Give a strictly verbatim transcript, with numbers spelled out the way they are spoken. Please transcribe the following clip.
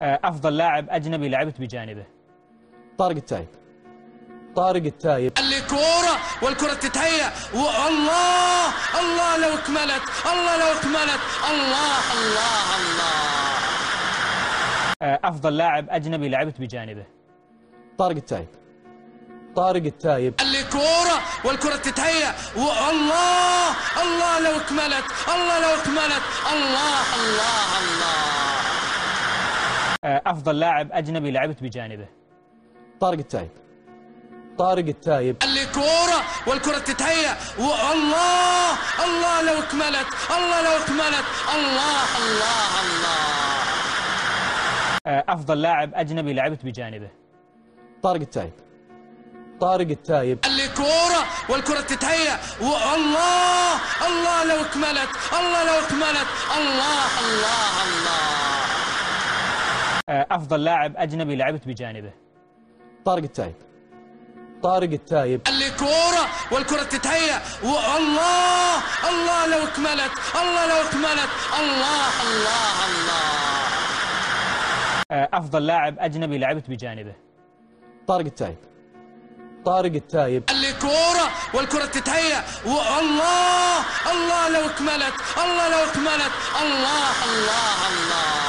أفضل لاعب أجنبي لعبت بجانبه. طارق التايب. طارق التايب. اللي كورة والكرة تتهيأ والله الله لو اكملت الله لو اكملت الله الله الله. أفضل لاعب أجنبي لعبت بجانبه. طارق التايب. طارق التايب. اللي كورة والكرة تتهيأ والله الله لو اكملت الله لو اكملت الله الله الله. أفضل لاعب أجنبي لعبت بجانبه. طارق التايب. طارق التايب. اللي كورة والكرة تتهيأ والله الله لو اكملت الله لو اكملت الله الله الله. أفضل لاعب أجنبي لعبت بجانبه. طارق التايب. طارق التايب. اللي كورة والكرة تتهيأ والله الله لو اكملت الله لو اكملت الله الله الله. أفضل لاعب أجنبي لعبت بجانبه. طارق التايب. طارق التايب. اللي كورة والكرة تتهيأ والله الله لو اكملت الله لو اكملت الله الله الله. أفضل لاعب أجنبي لعبت بجانبه. طارق التايب. طارق التايب. اللي كورة والكرة تتهيأ والله الله لو اكملت الله لو اكملت الله الله الله.